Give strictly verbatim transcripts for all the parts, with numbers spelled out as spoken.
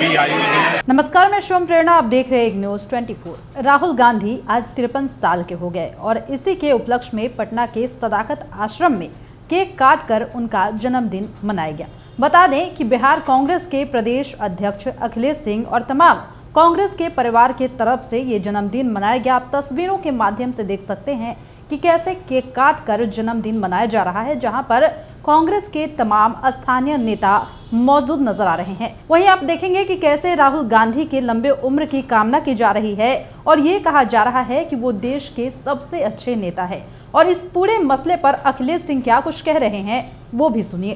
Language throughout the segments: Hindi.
लंबी आयु दें। नमस्कार, मैं शिवम प्रेरणा, आप देख रहे हैं एक न्यूज चौबीस। राहुल गांधी आज तिरपन साल के हो गए और इसी के उपलक्ष्य में पटना के सदाकत आश्रम में केक काट कर उनका जन्मदिन मनाया गया। बता दें कि बिहार कांग्रेस के प्रदेश अध्यक्ष अखिलेश सिंह और तमाम कांग्रेस के परिवार के तरफ से ये जन्मदिन मनाया गया। आप तस्वीरों के माध्यम से देख सकते हैं कि कैसे केक काट कर जन्मदिन मनाया जा रहा है, जहां पर कांग्रेस के तमाम स्थानीय नेता मौजूद नजर आ रहे हैं। वहीं आप देखेंगे कि कैसे राहुल गांधी के लंबे उम्र की कामना की जा रही है और ये कहा जा रहा है कि वो देश के सबसे अच्छे नेता है। और इस पूरे मसले पर अखिलेश सिंह क्या कुछ कह रहे हैं वो भी सुनिए।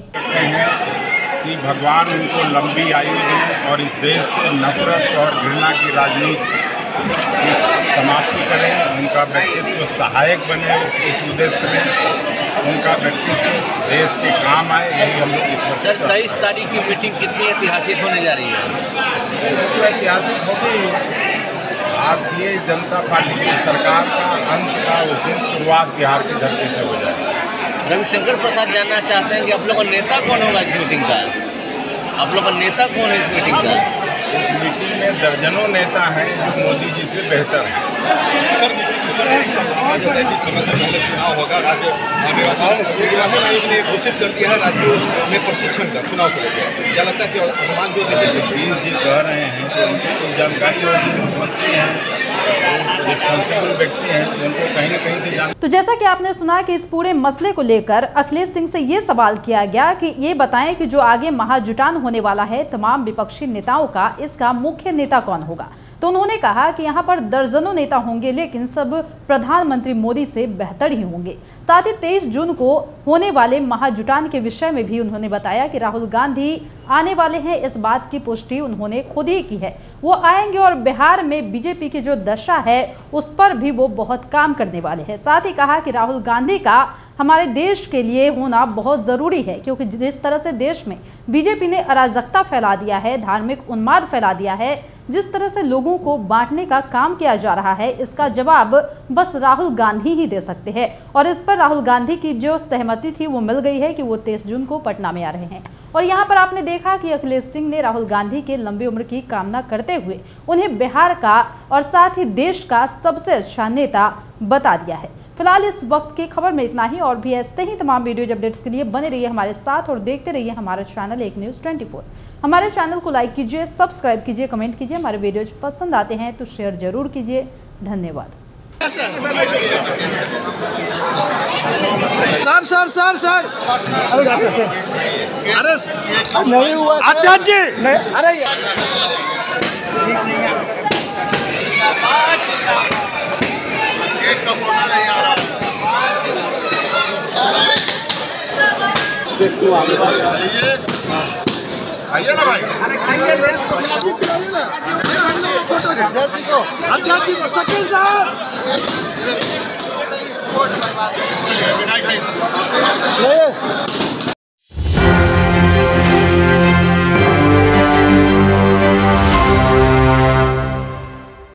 कि भगवान उनको लंबी आयु दें और इस देश से नफरत और घृणा की राजनीति की समाप्ति करें, उनका व्यक्तित्व सहायक बने, इस उद्देश्य में उनका व्यक्तित्व देश के काम आए, यही हम लोग इस वर्ष। सर, तेईस तारीख की मीटिंग कितनी ऐतिहासिक होने जा रही है? तो ऐतिहासिक होगी। भारतीय जनता पार्टी की सरकार का अंत का उस दिन शुरुआत बिहार की धरती से हो जाए। रविशंकर प्रसाद जानना चाहते हैं कि आप लोगों का नेता कौन होगा इस मीटिंग का? आप लोगों का नेता कौन है इस मीटिंग का? इस मीटिंग में दर्जनों नेता हैं जो मोदी जी से बेहतर हैं। सर, नीतीश कुमार एक संभावना जो है कि समय से पहले चुनाव होगा। राज्य निर्वाचन आयोग ने घोषित कर दिया है राज्यों में प्रशिक्षण का चुनाव को लेकर। क्या लगता है कि अनुमान जो नीतीश जी कह रहे हैं तो उनको जानकारी होगी, मुख्यमंत्री हैं, रिस्पॉन्सिबल व्यक्ति हैं, उनको कहीं ना कहीं से जान। तो जैसा कि आपने सुना कि इस पूरे मसले को लेकर अखिलेश सिंह से ये सवाल किया गया कि ये बताएं कि जो आगे महाजुटान होने वाला है तमाम विपक्षी नेताओं का, इसका मुख्य नेता कौन होगा। तो उन्होंने कहा कि यहाँ पर दर्जनों नेता होंगे लेकिन सब प्रधानमंत्री मोदी से बेहतर ही होंगे। साथ ही तेईस जून को होने वाले महाजुटान के विषय में भी उन्होंने बताया कि राहुल गांधी आने वाले हैं। इस बात की पुष्टि उन्होंने खुद ही की है। वो आएंगे और बिहार में बीजेपी की जो दशा है उस पर भी वो बहुत काम करने वाले हैं। साथ ही कहा कि राहुल गांधी का हमारे देश के लिए होना बहुत ज़रूरी है, क्योंकि जिस तरह से देश में बीजेपी ने अराजकता फैला दिया है, धार्मिक उन्माद फैला दिया है, जिस तरह से लोगों को बांटने का काम किया जा रहा है, इसका जवाब बस राहुल गांधी ही दे सकते हैं। और इस पर राहुल गांधी की जो सहमति थी वो मिल गई है कि वो तेईस जून को पटना में आ रहे हैं। और यहाँ पर आपने देखा कि अखिलेश सिंह ने राहुल गांधी के लंबी उम्र की कामना करते हुए उन्हें बिहार का और साथ ही देश का सबसे अच्छा नेता बता दिया है। फिलहाल इस वक्त की खबर में इतना ही, और भी ऐसे ही तमाम वीडियो अपडेट्स के लिए बने रहिए हमारे साथ और देखते रहिए हमारा चैनल एक न्यूज़ चौबीस। हमारे चैनल को लाइक कीजिए, सब्सक्राइब कीजिए, कमेंट कीजिए। हमारे वीडियोज पसंद आते हैं तो शेयर जरूर कीजिए। धन्यवाद। सर सर सर सर अरे नहीं हुआ अध्यक्ष जी, नहीं, अरे एक का फोन नहीं आ रहा। देख तू आगे आइए ना भाई। अरे खाइए लेस को खिलाइए ना फोटो अध्यक्ष जी को, अध्यक्ष जी को शकील साहब नहीं